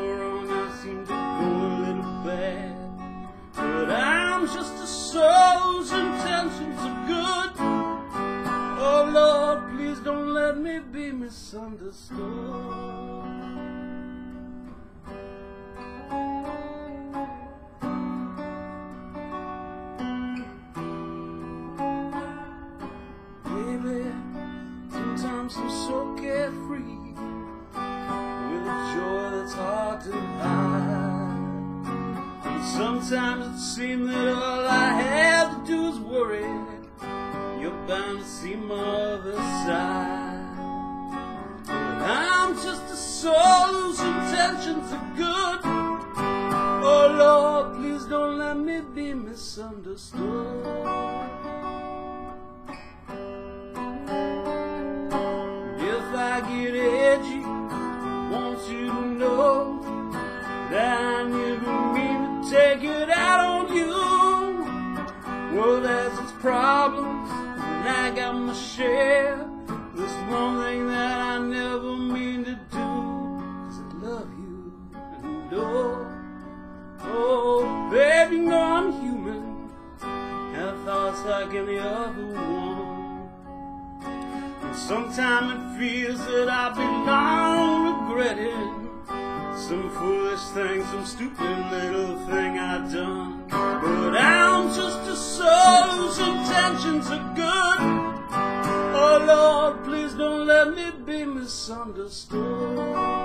wrong, I seem to go a little bad. But I'm just a soul whose intentions are good. Oh Lord, please don't let me be misunderstood. Sometimes I'm so carefree, with a joy that's hard to hide. And sometimes it seems that all I have to do is worry. You're bound to see my other side. But I'm just a soul whose intentions are good. Oh Lord, please don't let me be misunderstood. If I get edgy, I want you to know that I never mean to take it out on you. World has its problems, and I got my share. There's one thing that I never mean to do, 'cause I love you. And oh, baby, you know I'm human, have thoughts like any other one. Sometimes it feels that I've been long regretting some foolish thing, some stupid little thing I've done. But I'm just a soul whose intentions are good. Oh Lord, please don't let me be misunderstood.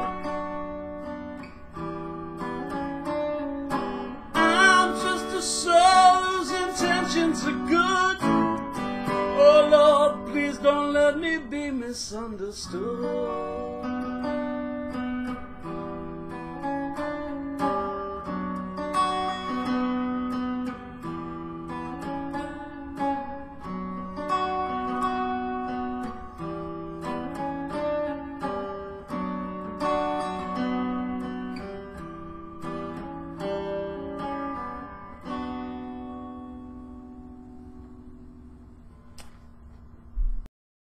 I'm just a soul whose intentions are good. Oh Lord, please don't let me be misunderstood.